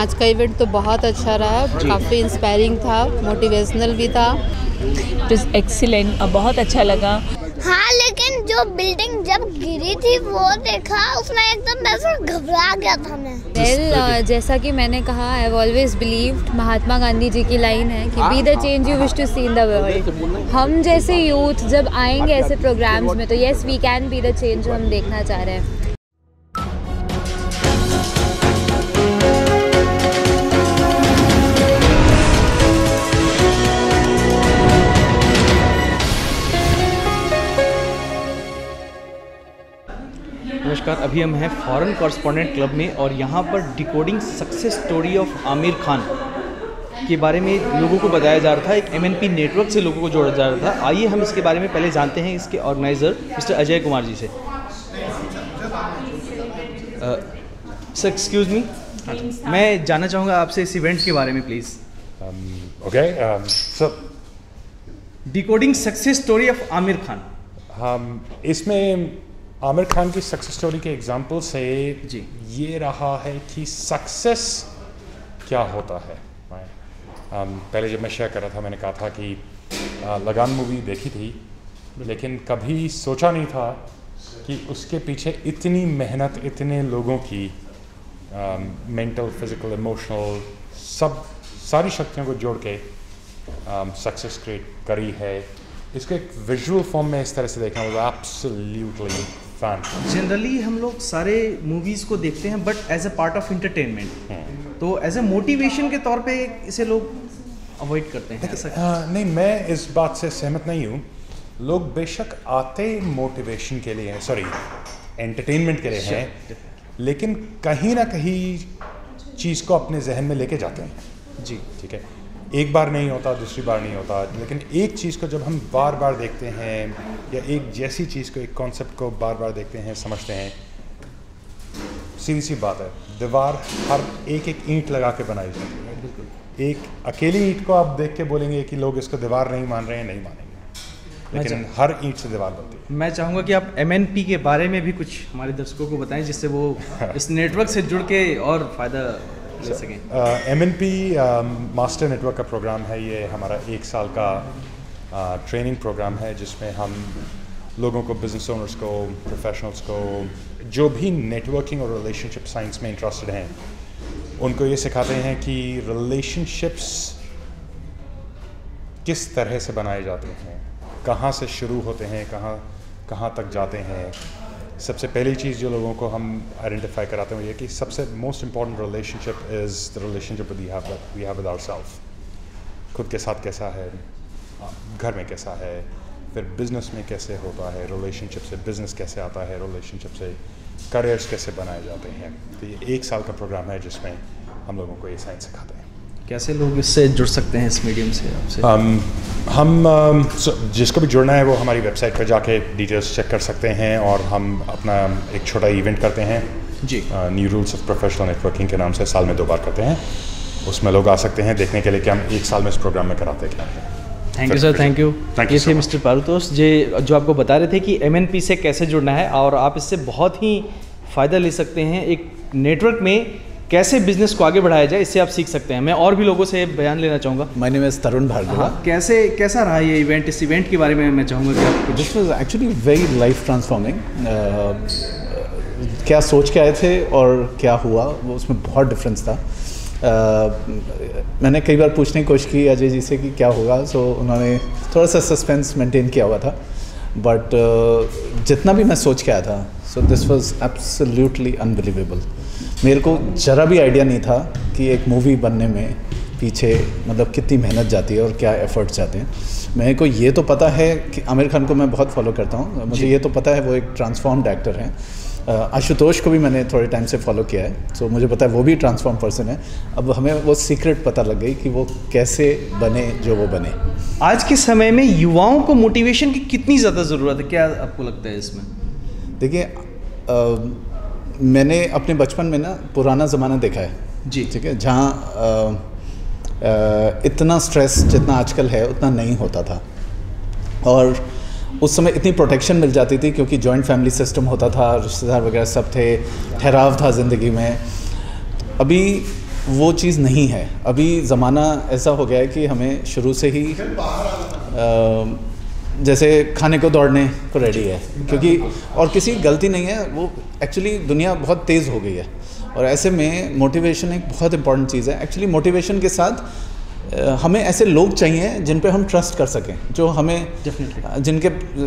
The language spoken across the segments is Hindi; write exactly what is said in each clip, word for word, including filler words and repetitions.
आज का इवेंट तो बहुत अच्छा रहा, काफ़ी इंस्पायरिंग था, मोटिवेशनल भी था। इट इज़ एक्सीलेंट, बहुत अच्छा लगा। हाँ, लेकिन जो बिल्डिंग जब गिरी थी वो देखा, उसमें एकदम ऐसा घबरा गया था मैं। वेल well, uh, जैसा कि मैंने कहा, I have always believed, Mahatma Gandhi ji की लाइन है कि be the change you wish to see in the world. हम जैसे यूथ जब आएंगे ऐसे प्रोग्राम्स में तो yes we can be the change जो हम देखना चाह रहे हैं। नमस्कार, अभी हम हैं फॉरेन कॉरेस्पॉन्डेंट क्लब में और यहाँ पर decoding success story of Aamir Khan के बारे में लोगों को बताया जा रहा था। एक एमएनपी नेटवर्क से लोगों को जोड़ा जा रहा था। आइए हम इसके बारे में पहले जानते हैं इसके ऑर्गेनाइज़र मिस्टर अजय कुमार जी से। सर एक्सक्यूज़ मी, मैं जानना चाहूँगा आपसे इस इवेंट के बारे में please. Okay sir, decoding success story of Aamir Khan. हम इसमें आमिर खान की सक्सेस स्टोरी के एग्जाम्पल से जी ये रहा है कि सक्सेस क्या होता है। um, पहले जब मैं शेयर कर रहा था मैंने कहा था कि uh, लगान मूवी देखी थी, लेकिन कभी सोचा नहीं था कि उसके पीछे इतनी मेहनत, इतने लोगों की मेंटल, फिजिकल, इमोशनल, सब सारी शक्तियों को जोड़ के सक्सेस um, क्रिएट करी है। इसको एक विजुअल फॉर्म में इस तरह से देखना होगा, एब्सोल्युटली फैन। जनरली हम लोग सारे मूवीज़ को देखते हैं but as a part of entertainment, तो एज अ मोटिवेशन के तौर पे इसे लोग अवॉइड करते हैं। ऐसा आ, नहीं, मैं इस बात से सहमत नहीं हूँ। लोग बेशक आते मोटिवेशन के लिए हैं, सॉरी एंटरटेनमेंट के लिए हैं, लेकिन कहीं ना कहीं चीज़ को अपने जहन में लेके जाते हैं। जी ठीक है, एक बार नहीं होता, दूसरी बार नहीं होता, लेकिन एक चीज़ को जब हम बार बार देखते हैं या एक जैसी चीज़ को, एक कॉन्सेप्ट को बार बार देखते हैं, समझते हैं, सीधी सी बात है, दीवार हर एक एक ईंट लगा के बनाई जाती है। बिल्कुल, एक अकेली ईंट को आप देख के बोलेंगे कि लोग इसको दीवार नहीं मान रहे हैं, नहीं मानेंगे, लेकिन हर ईंट से दीवार बनती है। मैं चाहूँगा कि आप एम एन पी के बारे में भी कुछ हमारे दर्शकों को बताएं, जिससे वो इस नेटवर्क से जुड़ के और फ़ायदा ले सकें। M N P master network का प्रोग्राम है। ये हमारा एक साल का ट्रेनिंग uh, प्रोग्राम है, जिसमें हम लोगों को, बिजनेस ओनर्स को, प्रोफेशनल्स को, जो भी नेटवर्किंग और रिलेशनशिप साइंस में इंटरेस्टेड हैं, उनको ये सिखाते हैं कि रिलेशनशिप्स किस तरह से बनाए जाते हैं, कहाँ से शुरू होते हैं, कहाँ कहाँ तक जाते हैं। सबसे पहली चीज़ जो लोगों को हम आइडेंटिफाई कराते हैं ये कि सबसे most important relationship is the relationship we have we have with ourself. खुद के साथ कैसा है, घर में कैसा है, फिर बिज़नेस में कैसे होता है, रिलेशनशिप से बिज़नेस कैसे आता है, रिलेशनशिप से करियर्स कैसे बनाए जाते हैं। तो ये एक साल का प्रोग्राम है जिसमें हम लोगों को ये साइंस सिखाते हैं। कैसे लोग इससे जुड़ सकते हैं, इस मीडियम से आपसे? um, हम um, so, जिसको भी जुड़ना है वो हमारी वेबसाइट पर जाके डिटेल्स चेक कर सकते हैं, और हम अपना एक छोटा इवेंट करते हैं जी, new rules of professional networking के नाम से, साल में दो बार करते हैं। उसमें लोग आ सकते हैं देखने के लिए कि हम एक साल में इस प्रोग्राम में कराते क्या हैं। Thank you sir, thank you. ये थे मिस्टर पारुतोष जी, जो आपको बता रहे थे कि एम एन पी से कैसे जुड़ना है, और आप इससे बहुत ही फ़ायदा ले सकते हैं। एक नेटवर्क में कैसे बिजनेस को आगे बढ़ाया जाए, इससे आप सीख सकते हैं। मैं और भी लोगों से बयान लेना चाहूँगा। My name is Tarun Bhargav. हाँ, कैसे कैसा रहा ये इवेंट? इस इवेंट के बारे में मैं चाहूँगा कि आप। This was actually very life transforming. क्या सोच के आए थे और क्या हुआ, वो उसमें बहुत डिफरेंस था। uh, मैंने कई बार पूछने की कोशिश की अजय जी से कि क्या होगा, सो so, उन्होंने थोड़ा सा सस्पेंस मेंटेन किया हुआ था, बट uh, जितना भी मैं सोच के आया था, so this was absolutely unbelievable. मेरे को ज़रा भी आइडिया नहीं था कि एक मूवी बनने में पीछे मतलब कितनी मेहनत जाती है और क्या एफर्ट्स जाते हैं। मेरे को ये तो पता है कि आमिर खान को मैं बहुत फॉलो करता हूँ, मुझे ये तो पता है वो एक ट्रांसफॉर्म्ड एक्टर हैं। आशुतोष को भी मैंने थोड़े टाइम से फॉलो किया है, सो मुझे पता है वो भी ट्रांसफॉर्म पर्सन है। अब हमें वो सीक्रेट पता लग गई कि वो कैसे बने जो वो बने। आज के समय में युवाओं को मोटिवेशन की कितनी ज़्यादा ज़रूरत है, क्या आपको लगता है इसमें? देखिए, मैंने अपने बचपन में ना पुराना ज़माना देखा है जी, ठीक है, जहाँ इतना स्ट्रेस जितना आजकल है उतना नहीं होता था, और उस समय इतनी प्रोटेक्शन मिल जाती थी क्योंकि जॉइंट फैमिली सिस्टम होता था, रिश्तेदार वगैरह सब थे, ठहराव था ज़िंदगी में। अभी वो चीज़ नहीं है। अभी ज़माना ऐसा हो गया है कि हमें शुरू से ही आ, जैसे खाने को दौड़ने को रेडी है, क्योंकि और किसी गलती नहीं है, वो एक्चुअली दुनिया बहुत तेज़ हो गई है और ऐसे में मोटिवेशन एक बहुत इंपॉर्टेंट चीज़ है। एक्चुअली मोटिवेशन के साथ हमें ऐसे लोग चाहिए जिन पे हम ट्रस्ट कर सकें, जो हमें जिनके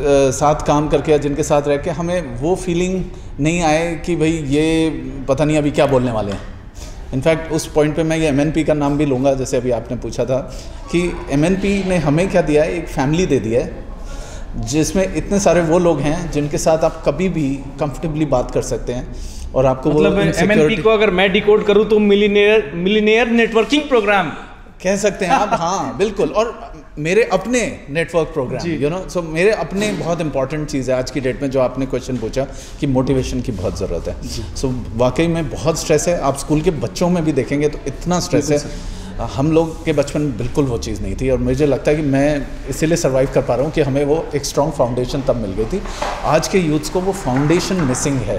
साथ काम करके या जिनके साथ रह के हमें वो फीलिंग नहीं आए कि भाई ये पता नहीं अभी क्या बोलने वाले हैं। इनफैक्ट उस पॉइंट पे मैं ये एम एन पी का नाम भी लूँगा, जैसे अभी आपने पूछा था कि एम एन पी ने हमें क्या दिया है, एक फैमिली दे दिया है जिसमें इतने सारे वो लोग हैं जिनके साथ आप कभी भी कंफर्टेबली बात कर सकते हैं और आपको मतलब वो एम एन पी को अगर मैं डिकोड करूँ तो मिलीनियर मिलीनियर नेटवर्किंग प्रोग्राम कह सकते हैं आप। हाँ बिल्कुल, और मेरे अपने network programme, you know, so मेरे अपने बहुत इंपॉर्टेंट चीज़ है आज की डेट में, जो आपने क्वेश्चन पूछा कि मोटिवेशन की बहुत ज़रूरत है। सो so, वाकई में बहुत स्ट्रेस है। आप स्कूल के बच्चों में भी देखेंगे तो इतना स्ट्रेस है, हम लोग के बचपन में बिल्कुल वो चीज़ नहीं थी और मुझे लगता है कि मैं इसीलिए सर्वाइव कर पा रहा हूँ कि हमें वो एक स्ट्रॉन्ग फाउंडेशन तब मिल गई थी। आज के यूथ्स को वो फाउंडेशन मिसिंग है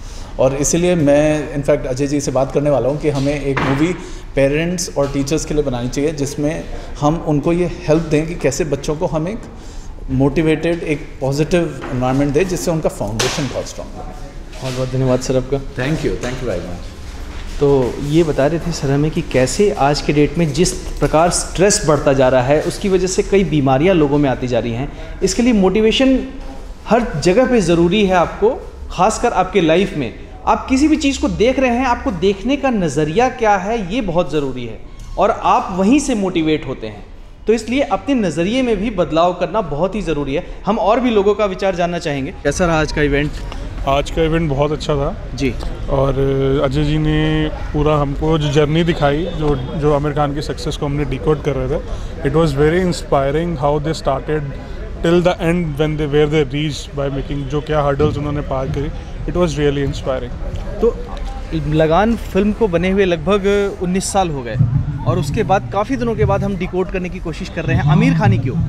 और इसीलिए मैं इनफैक्ट अजय जी से बात करने वाला हूँ कि हमें एक मूवी पेरेंट्स और टीचर्स के लिए बनानी चाहिए जिसमें हम उनको ये हेल्प दें कि कैसे बच्चों को हम एक मोटिवेटेड, एक पॉजिटिव एनवायरनमेंट दें जिससे उनका फाउंडेशन बहुत स्ट्रॉन्ग हो। बहुत बहुत धन्यवाद सर आपका। Thank you thank you very much. तो ये बता रहे थे सर हमें कि कैसे आज के डेट में जिस प्रकार स्ट्रेस बढ़ता जा रहा है उसकी वजह से कई बीमारियां लोगों में आती जा रही हैं। इसके लिए मोटिवेशन हर जगह पे ज़रूरी है आपको, खासकर आपके लाइफ में। आप किसी भी चीज़ को देख रहे हैं, आपको देखने का नज़रिया क्या है ये बहुत ज़रूरी है और आप वहीं से मोटिवेट होते हैं। तो इसलिए अपने नज़रिए में भी बदलाव करना बहुत ही ज़रूरी है। हम और भी लोगों का विचार जानना चाहेंगे। कैसा रहा आज का इवेंट? आज का इवेंट बहुत अच्छा था जी, और अजय जी ने पूरा हमको जो जर्नी दिखाई, जो जो आमिर खान की सक्सेस को हमने डिकोड कर रहे थे, it was very inspiring how they started till the end when they where they reach by making, जो क्या हर्डल्स उन्होंने पार करी, इट वाज रियली इंस्पायरिंग। तो लगान फिल्म को बने हुए लगभग उन्नीस साल हो गए और उसके बाद काफ़ी दिनों के बाद हम डिकोड करने की कोशिश कर रहे हैं। आमिर खान ही क्यों?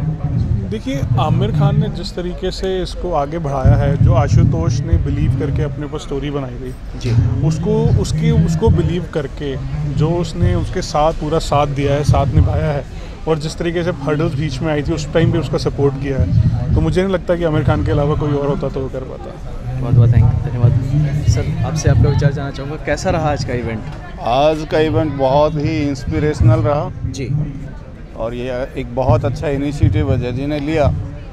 देखिए, आमिर खान ने जिस तरीके से इसको आगे बढ़ाया है, जो आशुतोष ने बिलीव करके अपने ऊपर स्टोरी बनाई थी जी, उसको उसकी उसको बिलीव करके जो उसने उसके साथ पूरा साथ दिया है, साथ निभाया है और जिस तरीके से हर्डल्स बीच में आई थी उस टाइम भी उसका सपोर्ट किया है, तो मुझे नहीं लगता कि आमिर खान के अलावा कोई और होता तो वो कर पाता। बहुत बहुत थैंक यू, धन्यवाद सर। आपसे आपका विचार जानना चाहूँगा, कैसा रहा आज का इवेंट? आज का इवेंट बहुत ही इंस्पिरेशनल रहा जी, और ये एक बहुत अच्छा इनिशिएटिव अजय जी ने लिया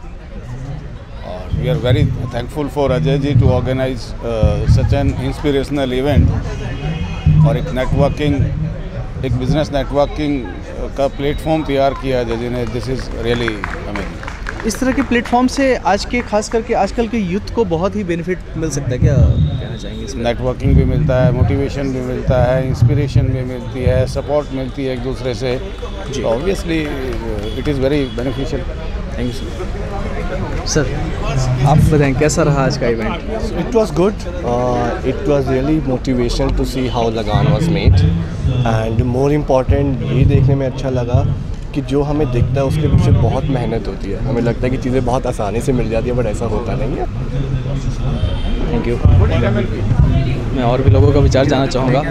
और we are very thankful for Ajay ji to organise such an inspirational event और एक नेटवर्किंग, एक बिजनेस नेटवर्किंग का प्लेटफॉर्म तैयार किया अजय जी ने। This is really amazing. इस तरह के प्लेटफॉर्म से आज के खास करके आजकल के यूथ को बहुत ही बेनिफिट मिल सकता है, क्या कहना चाहेंगे इसमें? नेटवर्किंग भी मिलता है, मोटिवेशन भी मिलता है, इंस्पिरेशन भी मिलती है, सपोर्ट मिलती है एक दूसरे से जी। Obviously it is very beneficial. Thank you sir. Sir आप बताएं कैसा रहा आज का event? It was good. Uh, it was really motivational to see how Lagan was made. And more important ये देखने में अच्छा लगा कि जो हमें दिखता है उसके पीछे बहुत मेहनत होती है। हमें लगता है कि चीज़ें बहुत आसानी से मिल जाती है, बट ऐसा होता नहीं है। Thank you. मैं और भी लोगों का विचार जानना चाहूँगा।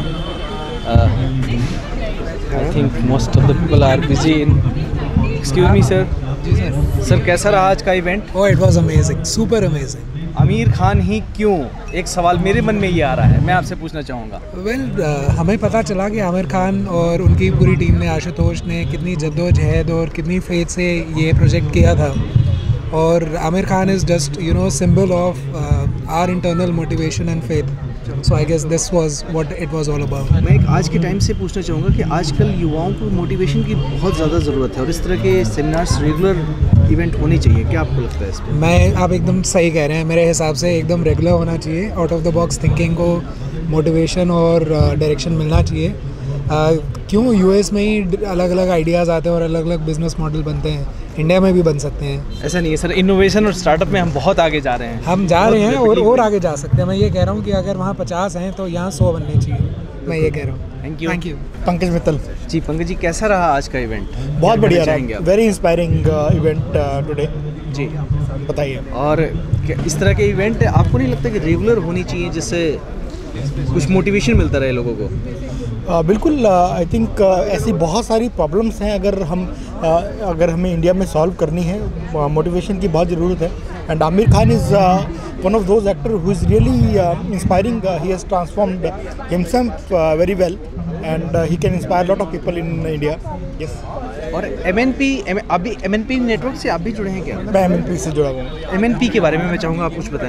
I think most of the people are busy in. Excuse me sir. जी सर। सर कैसा रहा आज का event? Oh it was amazing, super amazing. Aamir Khan ही क्यों? एक सवाल मेरे मन में ये आ रहा है, मैं आपसे पूछना चाहूँगा। वेल well, uh, हमें पता चला कि आमिर खान और उनकी पूरी टीम ने, आशुतोष ने कितनी जद्दोजहद और कितनी फेथ से ये प्रोजेक्ट किया था और Aamir Khan is just you know symbol of our internal motivation and faith. So I guess this was what it was all about. मैं एक आज के टाइम से पूछना चाहूँगा कि आजकल युवाओं को मोटिवेशन की बहुत ज़्यादा ज़रूरत है और इस तरह के सेमिनार्स रेगुलर इवेंट होने चाहिए, क्या आपको लगता है इस पर? मैं आप एकदम सही कह रहे हैं, मेरे हिसाब से एकदम रेगुलर होना चाहिए। Out of the box thinking को मोटिवेशन और डायरेक्शन uh, मिलना चाहिए। uh, क्यों यूएस में ही अलग अलग आइडियाज़ आते हैं और अलग अलग बिजनेस मॉडल बनते हैं, इंडिया में भी बन सकते हैं। ऐसा नहीं है सर, इनोवेशन और स्टार्टअप में हम बहुत आगे जा रहे हैं। हम जा रहे हैं और और आगे जा सकते हैं। मैं ये कह रहा हूँ कि अगर वहाँ पचास हैं तो यहाँ सौ बनने चाहिए, मैं ये कह रहा हूँ। Thank you. Thank you. Pankaj Mittal ji. Pankaj ji कैसा रहा आज का इवेंट? बहुत बढ़िया रहा, वेरी इंस्पायरिंग इवेंट टुडे जी। बताइए। और इस तरह के इवेंट आपको नहीं लगता कि रेगुलर होनी चाहिए जिससे कुछ मोटिवेशन मिलता रहे लोगों को? Uh, बिल्कुल आई थिंक ऐसी बहुत सारी प्रॉब्लम्स हैं अगर हम uh, अगर हमें इंडिया में सॉल्व करनी है, मोटिवेशन की बहुत ज़रूरत है. And Aamir Khan is one of those actor who is really inspiring. He has transformed himself very well and he can inspire lot of people in India. Yes. और एम एन पी अभी एम एन पी नेटवर्क से आप भी जुड़े हैं क्या? मैं एम एन पी से जुड़ा हुआ हूँ. एम एन पी के बारे में मैं चाहूँगा आप कुछ बताएं.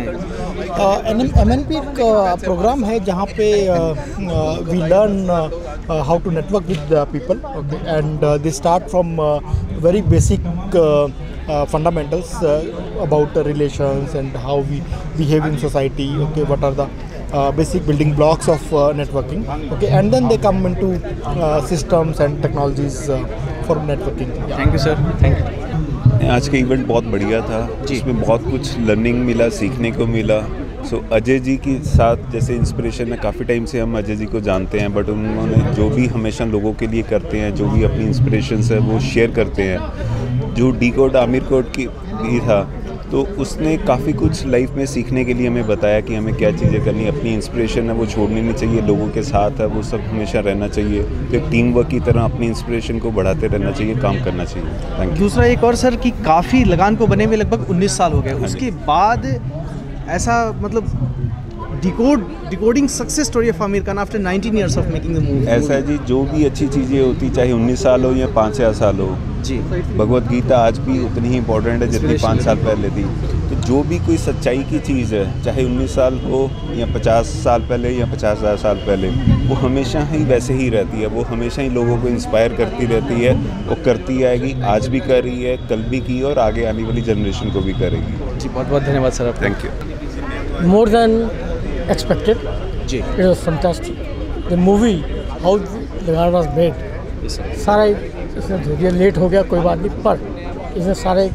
एम एन पी का प्रोग्राम है जहाँ पे we learn how to network with people, and they start from very basic fundamentals uh, about uh, relations and how we behave in society. Okay, what are the uh, basic building blocks of uh, networking? Okay, and then they come into uh, systems and technologies uh, for networking. Thank you, sir. Thank you. आज का इवेंट बहुत बढ़िया था, जिसमें बहुत कुछ लर्निंग मिला, सीखने को मिला. सो so, अजय जी के साथ जैसे इंस्पिरेशन है, काफ़ी टाइम से हम अजय जी को जानते हैं, बट उन्होंने जो भी हमेशा लोगों के लिए करते हैं, जो भी अपनी इंस्पिरेशन है वो शेयर करते हैं. जो डी कोड आमिर कोड की भी था, तो उसने काफ़ी कुछ लाइफ में सीखने के लिए हमें बताया कि हमें क्या चीज़ें करनी, अपनी इंस्पिरेशन है वो छोड़नी नहीं चाहिए, लोगों के साथ है वो सब हमेशा रहना चाहिए, तो एक टीम वर्क की तरह अपनी इंस्पिरेशन को बढ़ाते रहना चाहिए, काम करना चाहिए. Thank you. दूसरा एक और सर कि काफ़ी लगान को बने हुए लगभग उन्नीस साल हो गए, उसके बाद ऐसा मतलब decode decoding success story of Aamir Khan after nineteen years of making the movie. ऐसा जी, जो भी अच्छी चीज़ें होती, चाहे उन्नीस साल हो या पाँच हजार साल हो जी, भगवत गीता आज भी उतनी ही इम्पोर्टेंट है जितनी पाँच साल पहले थी. तो जो भी कोई सच्चाई की चीज़ है, चाहे उन्नीस साल हो या पचास साल पहले या पचास हज़ार साल पहले, वो हमेशा ही वैसे ही रहती है. वो हमेशा ही लोगों को इंस्पायर करती रहती है, वो करती आएगी, आज भी कर रही है, कल भी की, और आगे आने वाली जनरेशन को भी करेगी. जी, बहुत बहुत धन्यवाद sir. Thank you. More than expected. जी. It was fantastic. The movie, how Lagan was made. Yes, sir. सारा इसने धो दिया, लेट हो गया कोई बात नहीं, पर इसने सारे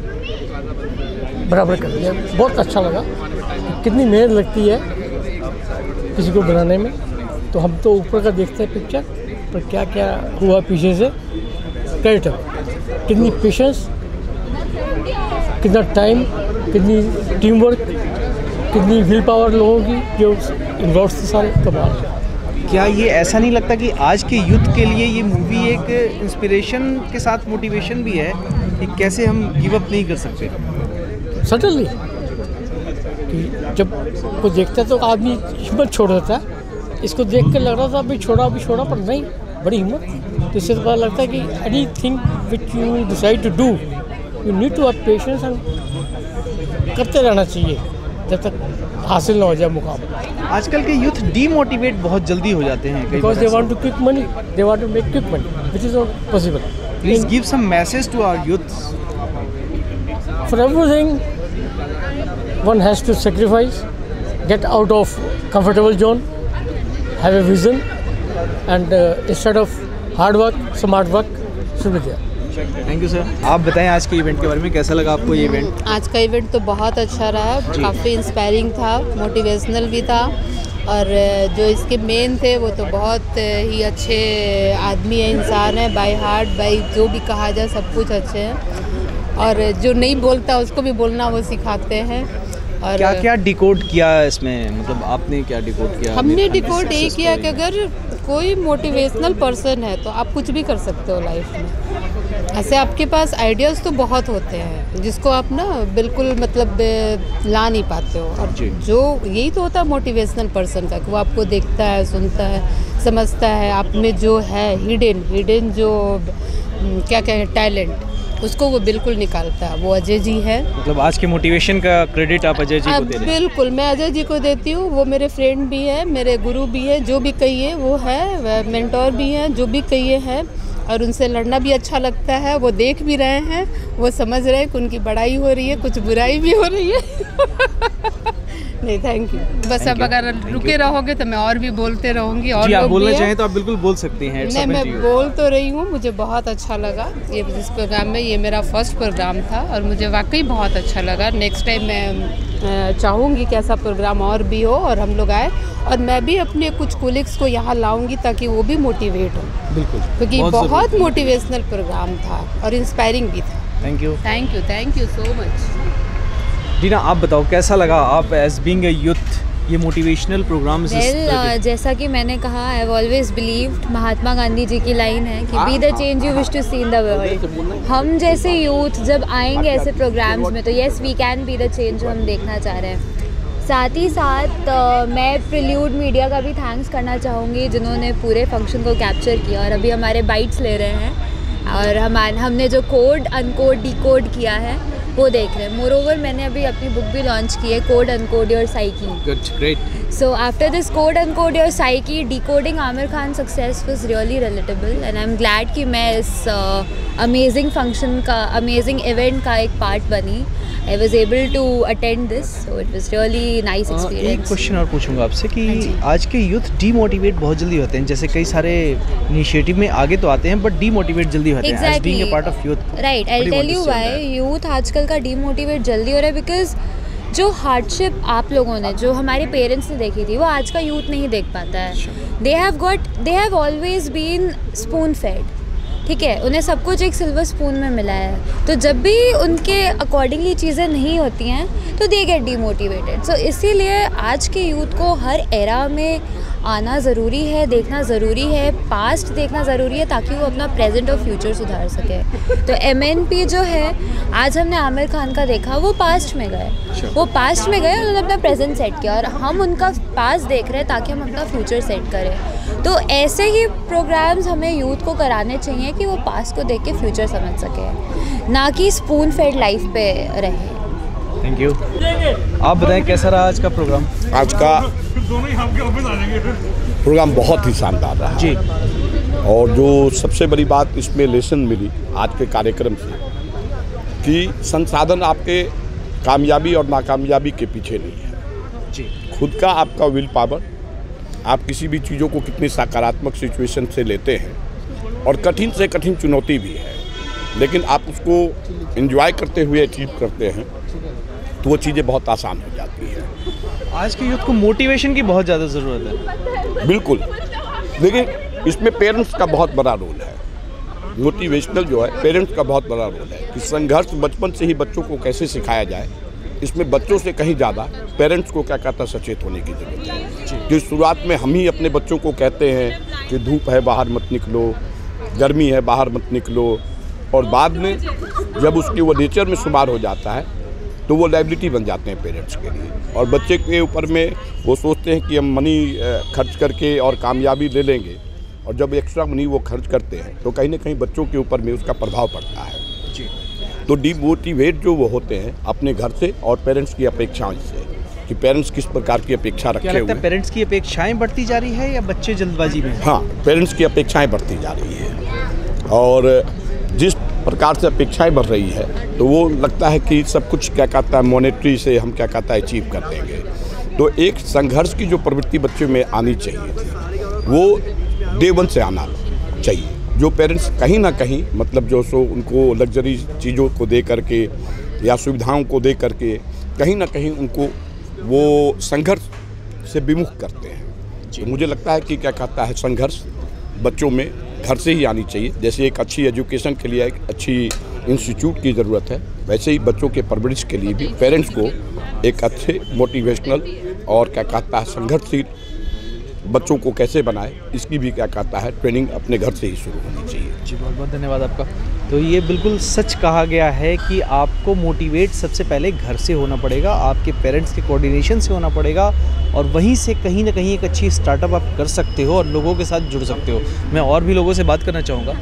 बराबर कर दिया. बहुत अच्छा लगा कि कितनी मेहनत लगती है किसी को बनाने में. तो हम तो ऊपर का देखते हैं पिक्चर, पर क्या क्या हुआ पीछे से, कैरेक्टर, कितनी पेशेंस, कितना टाइम, कितनी टीम वर्क, कितनी विल पावर लोगों की जो इन्वॉल्व थे, सारे कमाल. क्या ये ऐसा नहीं लगता कि आज के यूथ के लिए ये मूवी एक इंस्पिरेशन के साथ मोटिवेशन भी है कि कैसे हम गिव अप नहीं कर सकते? सटनली कि जब कोई देखता है तो आदमी हिम्मत छोड़ देता है. इसको देख कर लग रहा था अभी छोड़ा अभी छोड़ा, पर नहीं, बड़ी हिम्मत. तो इससे पता लगता है कि any thing which you decide to do, you need to have patience and करते रहना चाहिए जब तक हासिल ना हो जाए मुकाम. आजकल के यूथ डीमोटिवेट बहुत जल्दी हो जाते हैं, because they want to quick money, they want to make quick money, which is not possible. Please give some message to our youth. For everything one has to sacrifice, get out of comfortable zone, have a vision, and instead of hard work, smart work should be there. Thank you sir. आप बताएं आज के इवेंट के बारे में, कैसा लगा आपको ये इवेंट? आज का इवेंट तो बहुत अच्छा रहा, काफ़ी इंस्पायरिंग था, मोटिवेशनल भी था, और जो इसके मेन थे वो तो बहुत ही अच्छे आदमी है, इंसान है, बाय हार्ट, बाय जो भी कहा जाए सब कुछ अच्छे हैं, और जो नहीं बोलता उसको भी बोलना वो सिखाते हैं. और क्या क्या डिकोड किया इसमें, मतलब आपने क्या डिकोड किया? हमने डिकोड यही किया कि अगर कोई मोटिवेशनल पर्सन है तो आप कुछ भी कर सकते हो लाइफ में. ऐसे आपके पास आइडियाज़ तो बहुत होते हैं जिसको आप ना बिल्कुल मतलब ला नहीं पाते हो, और जो यही तो होता है मोटिवेशनल पर्सन का, कि वो आपको देखता है, सुनता है, समझता है, आप में जो है हिडन हिडन जो क्या कहें टैलेंट, उसको वो बिल्कुल निकालता है. वो अजय जी है. मतलब आज के मोटिवेशन का क्रेडिट आप अजय जी को दे रहे हैं? बिल्कुल, मैं अजय जी को देती हूँ. वो मेरे फ्रेंड भी है, मेरे गुरु भी है, जो भी कहिए वो है, मेंटोर भी हैं, जो भी कहिए हैं, और उनसे लड़ना भी अच्छा लगता है. वो देख भी रहे हैं, वो समझ रहे हैं कि उनकी बड़ाई हो रही है, कुछ बुराई भी हो रही है. नहीं, थैंक यू. बस अब अगर रुके रहोगे तो मैं और भी बोलते रहूँगी. और जी, आप बोलना चाहें तो आप बिल्कुल बोल सकते हैं. नहीं, मैं बोल तो रही हूँ. मुझे बहुत अच्छा लगा ये इस प्रोग्राम में. ये मेरा फर्स्ट प्रोग्राम था और मुझे वाकई बहुत अच्छा लगा. नेक्स्ट टाइम मैं चाहूँगी कि ऐसा प्रोग्राम और भी हो और हम लोग आए, और मैं भी अपने कुछ कोलिग्स को यहाँ लाऊंगी ताकि वो भी मोटिवेट हो. बिल्कुल, क्योंकि बहुत, बहुत मोटिवेशनल प्रोग्राम था और इंस्पायरिंग भी था. Thank you. Thank you. Thank you so much. Deena, आप बताओ कैसा लगा? आप एज बीइंग ए यूथ ये motivational programmes? Well well, uh, जैसा कि मैंने कहा, I have always believed, Mahatma Gandhi ji की लाइन है कि be the change you wish to see in the world. हम जैसे यूथ जब आएंगे ऐसे प्रोग्राम्स में तो yes we can be the change जो हम देखना चाह रहे हैं। साथ ही साथ uh, मैं प्रिल्यूड मीडिया का भी थैंक्स करना चाहूँगी जिन्होंने पूरे फंक्शन को कैप्चर किया और अभी हमारे बाइट्स ले रहे हैं और हम हमने जो कोड अनकोड डिकोड किया है वो देख रहे हैं। मोर ओवर मैंने अभी अपनी बुक भी लॉन्च की है, code uncode your psyche. Good, great. So after this code uncode your psyche, decoding Aamir Khan success was really relatable and I am glad कि मैं इस अमेजिंग uh, फंक्शन का, अमेजिंग इवेंट का एक पार्ट बनी। I was able to attend this, so it was really nice experience. एक क्वेश्चन और पूछूंगा आपसे कि आज के यूथ डीमोटिवेट बहुत जल्दी होते हैं, जैसे कई सारे इनिशिएटिव में आगे तो आते हैं बट डीमोटिवेट जल्दी होते हैं as being a part of youth. Right, I tell you why youth आजकल का डीमोटिवेट जल्दी हो रहा है। बिकॉज जो हार्डशिप आप लोगों ने, जो हमारे पेरेंट्स ने देखी थी, वो आज का यूथ नहीं देख पाता है। They have got they have always been spoon fed, ठीक है, उन्हें सब कुछ एक सिल्वर स्पून में मिला है। तो जब भी उनके अकॉर्डिंगली चीज़ें नहीं होती हैं तो दे गेट डीमोटिवेटेड। सो इसीलिए आज के यूथ को हर एरा में आना ज़रूरी है, देखना ज़रूरी है, पास्ट देखना ज़रूरी है ताकि वो अपना प्रेजेंट और फ्यूचर सुधार सके। तो एम एन पी जो है, आज हमने आमिर खान का देखा, वो पास्ट में गए, वो पास्ट में गए, उन्होंने अपना प्रेजेंट सेट किया और हम उनका पास्ट देख रहे हैं ताकि हम अपना फ्यूचर सेट करें। तो ऐसे ही प्रोग्राम्स हमें यूथ को कराने चाहिए कि वो पास्ट को देख के फ्यूचर समझ सके, ना कि स्पून फेड लाइफ पे रहे। Thank you. आप बताएं कैसा रहा आज का प्रोग्राम? आज का प्रोग्राम बहुत ही शानदार रहा जी। और जो सबसे बड़ी बात इसमें लेसन मिली आज के कार्यक्रम से कि संसाधन आपके कामयाबी और नाकामयाबी के पीछे नहीं है जी। खुद का आपका विल पावर, आप किसी भी चीज़ों को कितनी सकारात्मक सिचुएशन से लेते हैं और कठिन से कठिन चुनौती भी है, लेकिन आप उसको एंजॉय करते हुए अचीव करते हैं तो वो चीज़ें बहुत आसान हो जाती हैं। आज के यूथ को मोटिवेशन की बहुत ज़्यादा ज़रूरत है। बिल्कुल, देखिए इसमें पेरेंट्स का बहुत बड़ा रोल है। मोटिवेशनल जो है पेरेंट्स का बहुत बड़ा रोल है कि संघर्ष बचपन से ही बच्चों को कैसे सिखाया जाए। इसमें बच्चों से कहीं ज़्यादा पेरेंट्स को क्या कहता सचेत होने की ज़रूरत है। कि शुरुआत में हम ही अपने बच्चों को कहते हैं कि धूप है बाहर मत निकलो, गर्मी है बाहर मत निकलो, और बाद में जब उसके वो नेचर में शुमार हो जाता है तो वो लायबिलिटी बन जाते हैं पेरेंट्स के लिए। और बच्चे के ऊपर में वो सोचते हैं कि हम मनी खर्च करके और कामयाबी ले लेंगे, और जब एक्स्ट्रा मनी वो खर्च करते हैं तो कहीं ना कहीं बच्चों के ऊपर में उसका प्रभाव पड़ता है जी। तो डीमोटिवेट जो वो होते हैं अपने घर से और पेरेंट्स की अपेक्षाओं से, कि पेरेंट्स किस प्रकार की अपेक्षा रखे हुए हैं। पेरेंट्स की अपेक्षाएं बढ़ती जा रही है या बच्चे जल्दबाजी में? हाँ, पेरेंट्स की अपेक्षाएं बढ़ती जा रही है, और जिस प्रकार से अपेक्षाएं बढ़ रही है तो वो लगता है कि सब कुछ क्या कहता है मॉनेटरी से हम क्या कहता है अचीव कर देंगे। तो एक संघर्ष की जो प्रवृत्ति बच्चों में आनी चाहिए थी वो डे वन से आना चाहिए। जो पेरेंट्स कहीं ना कहीं मतलब जो सो उनको लग्जरी चीज़ों को दे करके या सुविधाओं को दे करके कहीं ना कहीं उनको वो संघर्ष से विमुख करते हैं। तो मुझे लगता है कि क्या कहता है संघर्ष बच्चों में घर से ही आनी चाहिए। जैसे एक अच्छी एजुकेशन के लिए एक अच्छी इंस्टीट्यूट की ज़रूरत है, वैसे ही बच्चों के परवरिश के लिए भी पेरेंट्स को एक अच्छे मोटिवेशनल और क्या कहता है संघर्षशील बच्चों को कैसे बनाए, इसकी भी क्या कहता है ट्रेनिंग अपने घर से ही शुरू होनी चाहिए। जी बहुत बहुत धन्यवाद आपका। तो ये बिल्कुल सच कहा गया है कि आपको मोटिवेट सबसे पहले घर से होना पड़ेगा, आपके पेरेंट्स के कोऑर्डिनेशन से होना पड़ेगा, और वहीं से कहीं ना कहीं एक अच्छी स्टार्टअप आप कर सकते हो और लोगों के साथ जुड़ सकते हो। मैं और भी लोगों से बात करना चाहूँगा।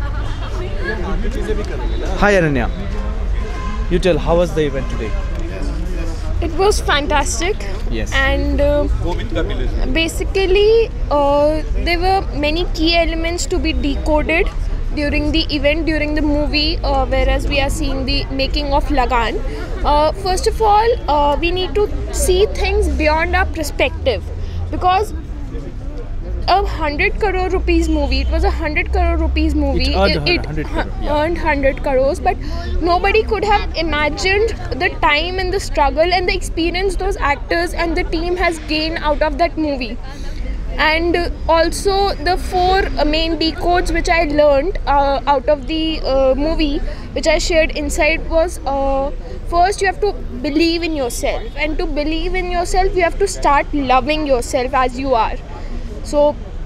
Hi Ananya, you tell how was the event today? It was fantastic. Yes. And uh, basically uh, there were many key elements to be decoded during the event, during the movie, uh, whereas we are seeing the making of Lagan. Uh, first of all, uh, we need to see things beyond our perspective, because a hundred crore rupees movie, it was a hundred crore rupees movie, it earned, it, hundred it crore, yeah. earned hundred crores, but nobody could have imagined the time and the struggle and the experience those actors and the team has gained out of that movie. And also the four main decodes which I learned uh, out of the uh, movie, which I shared inside, was uh, first you have to believe in yourself, and to believe in yourself you have to start loving yourself as you are. So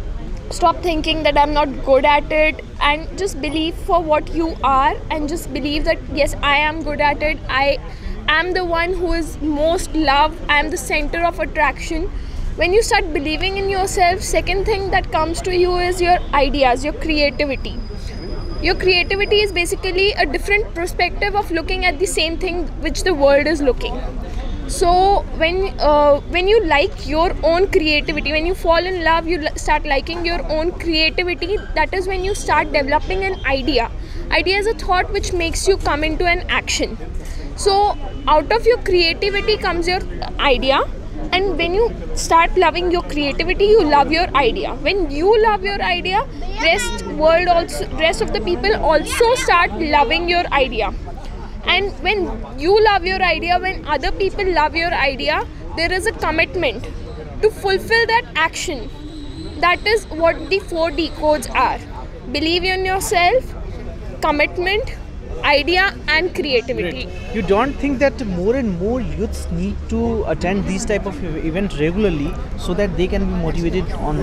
stop thinking that I'm not good at it, and just believe for what you are, and just believe that yes, I am good at it. I am the one who is most loved. I am the center of attraction. When you start believing in yourself, second thing that comes to you is your ideas, your creativity. Your creativity is basically a different perspective of looking at the same thing which the world is looking. So when uh, when you like your own creativity, when you fall in love, you start liking your own creativity, that is when you start developing an idea. Idea is a thought which makes you come into an action. So out of your creativity comes your idea, and when you start loving your creativity, you love your idea. When you love your idea, rest world also, rest of the people also start loving your idea. And when you love your idea, when other people love your idea, there is a commitment to fulfill that action. That is what the four D codes are. Believe in yourself, commitment, idea and creativity. You don't think that more and more youths need to attend these type of events regularly so that they can be motivated on?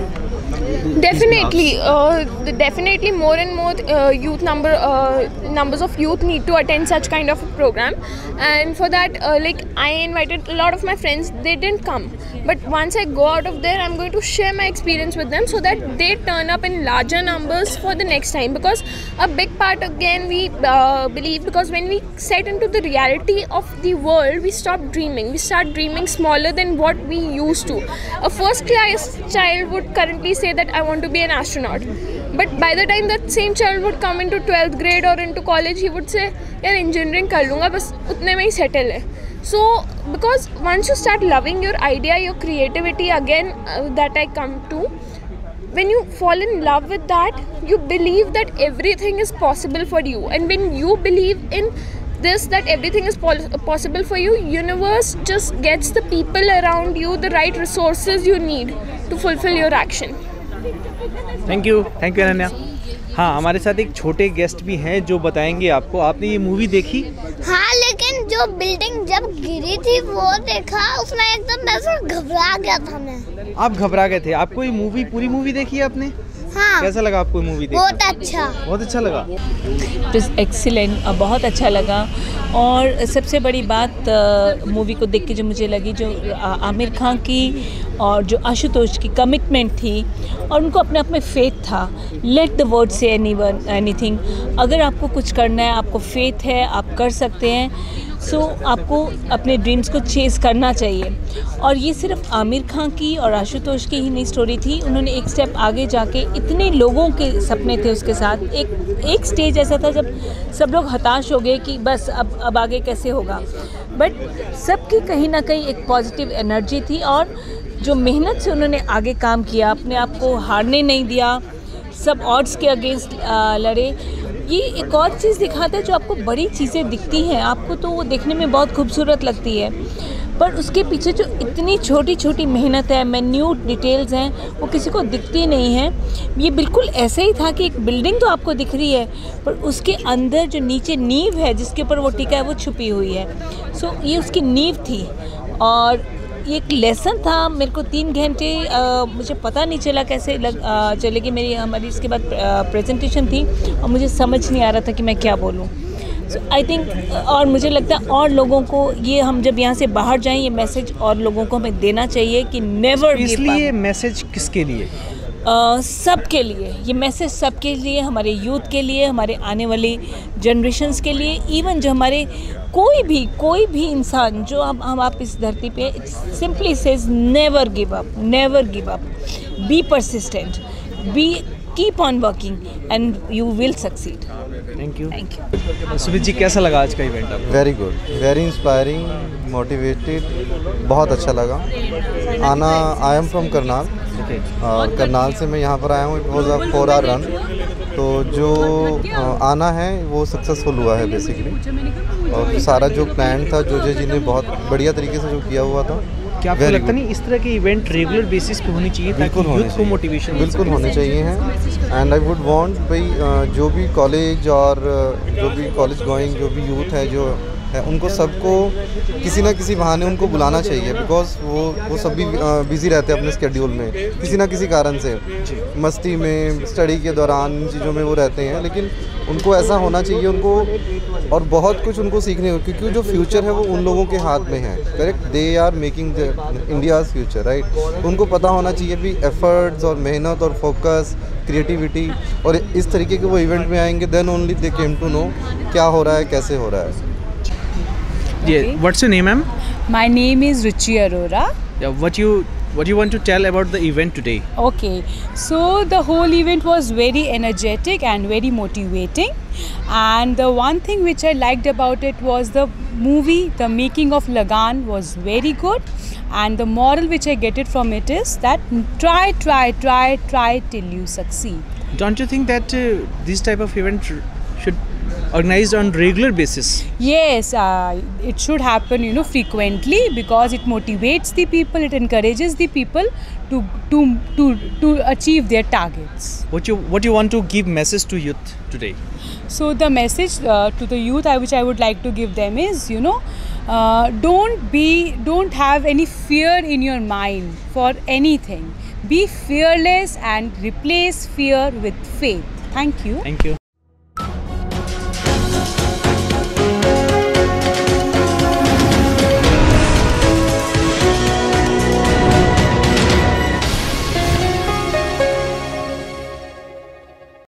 Definitely, uh, definitely more and more uh, youth number uh, numbers of youth need to attend such kind of a program, and for that, uh, like I invited a lot of my friends. They didn't come, but once I go out of there, I'm going to share my experience with them so that they turn up in larger numbers for the next time. Because a big part again we uh, believe, because when we set into the reality of the world, we stop dreaming. We start dreaming smaller than what we used to. A first class child would currently say that I want to be an astronaut, but by the time that same child would come into twelfth grade or into college, he would say यार engineering कर लूँगा, बस उतने में ही settle है. So because once you start loving your idea, your creativity again, uh, that I come to, when you fall in love with that, you believe that everything is possible for you. And when you believe in this, that everything is possible for you, universe just gets the people around you, the right resources you need to fulfill your action. Thank you thank you Ananya. हाँ, हमारे साथ एक छोटे गेस्ट भी हैं जो बताएंगे आपको. आपने ये मूवी देखी? हाँ, लेकिन जो बिल्डिंग जब गिरी थी वो देखा, उसमें एकदम ऐसा घबरा गया था मैं. आप घबरा गए थे? आपको ये मूवी, पूरी मूवी देखी है आपने? हाँ. कैसा लगा आपको ये मूवी? बहुत अच्छा. बहुत अच्छा लगा. इट इज़ एक्सीलेंट, बहुत अच्छा लगा. और सबसे बड़ी बात मूवी को देख के जो मुझे लगी, जो आमिर खान की और जो आशुतोष की कमिटमेंट थी, और उनको अपने आप में फेथ था. Let the word say anyone anything. अगर आपको कुछ करना है, आपको फेथ है, आप कर सकते हैं, सो so, आपको अपने ड्रीम्स को चेस करना चाहिए. और ये सिर्फ आमिर खान की और आशुतोष की ही नहीं स्टोरी थी. उन्होंने एक स्टेप आगे जाके इतने लोगों के सपने थे उसके साथ. एक एक स्टेज ऐसा था जब सब लोग हताश हो गए कि बस अब अब आगे कैसे होगा, बट सबकी कहीं ना कहीं एक पॉजिटिव एनर्जी थी, और जो मेहनत से उन्होंने आगे काम किया, अपने आप को हारने नहीं दिया, सब ऑड्स के अगेंस्ट लड़े. ये एक और चीज़ दिखाता है, जो आपको बड़ी चीज़ें दिखती हैं, आपको तो वो देखने में बहुत खूबसूरत लगती है, पर उसके पीछे जो इतनी छोटी छोटी मेहनत है, मैन्यूट डिटेल्स हैं, वो किसी को दिखती नहीं है. ये बिल्कुल ऐसे ही था कि एक बिल्डिंग तो आपको दिख रही है, पर उसके अंदर जो नीचे नींव है जिसके ऊपर वो टिका है, वो छुपी हुई है. सो so, ये उसकी नींव थी, और ये एक लेसन था. मेरे को तीन घंटे मुझे पता नहीं चला कैसे लग आ, चले कि मेरी हमारी इसके बाद प्रेजेंटेशन थी, और मुझे समझ नहीं आ रहा था कि मैं क्या बोलूँ. सो आई थिंक, और मुझे लगता है और लोगों को ये, हम जब यहाँ से बाहर जाएं, ये मैसेज और लोगों को हमें देना चाहिए कि नेवर गिव अप. इसलिए मैसेज किसके लिए? सब के लिए ये मैसेज, सबके लिए, हमारे यूथ के लिए, हमारे आने वाली जनरेशन्स के लिए, इवन जो हमारे कोई भी कोई भी इंसान जो हम हम आप इस धरती पे, simply says never give up, never give up, be persistent, be keep on working and you will succeed. Thank you. Thank you. Sumit ji, कैसा लगा आज का इवेंट आपको? Very good, very inspiring, motivated, बहुत अच्छा लगा. आना, आई एम फ्रॉम करनाल, और करनाल से मैं यहाँ पर आया हूँ. It was a four hour run, तो जो आना है वो सक्सेसफुल हुआ है बेसिकली. और सारा जो प्लान था, जो जे जी ने बहुत बढ़िया तरीके से जो किया हुआ था. क्या आपको लगता नहीं इस तरह के इवेंट रेगुलर बेसिस पे होनी चाहिए, बिल्कुल ताकि यूथ को मोटिवेशन बिल्कुल होने चाहिए हैं. एंड आई वुड वांट भाई जो भी कॉलेज और जो भी कॉलेज गोइंग जो भी यूथ है, जो है, उनको सबको किसी ना किसी बहाने उनको बुलाना चाहिए, बिकॉज वो वो सब भी बिज़ी रहते हैं अपने स्केड्यूल में किसी ना किसी कारण से, मस्ती में, स्टडी के दौरान, इन चीज़ों में वो रहते हैं, लेकिन उनको ऐसा होना चाहिए उनको, और बहुत कुछ उनको सीखने को, क्योंकि जो फ्यूचर है वो उन लोगों के हाथ में है, correct, they are making India's future, right. उनको पता होना चाहिए भी एफर्ट्स और मेहनत और फोकस, क्रिएटिविटी, और इस तरीके के वो इवेंट में आएंगे, then only they came to know क्या हो रहा है, कैसे हो रहा है। Yeah, what's your name, ma'am? My name is Ruchi Arora. Yeah, what you what you want to tell about the event today? Okay, so the whole event was very energetic and very motivating, and the one thing which I liked about it was the movie, the making of Lagan was very good, and the moral which I get it from it is that try, try, try, try till you succeed. Don't you think that uh, this type of event should organized on regular basis? Yes, uh, it should happen, you know, frequently, because it motivates the people, it encourages the people to to to to achieve their targets. What you what you want to give message to youth today? So the message uh, to the youth, I, which I would like to give them is, you know, uh, don't be, don't have any fear in your mind for anything. Be fearless and replace fear with faith. Thank you. Thank you.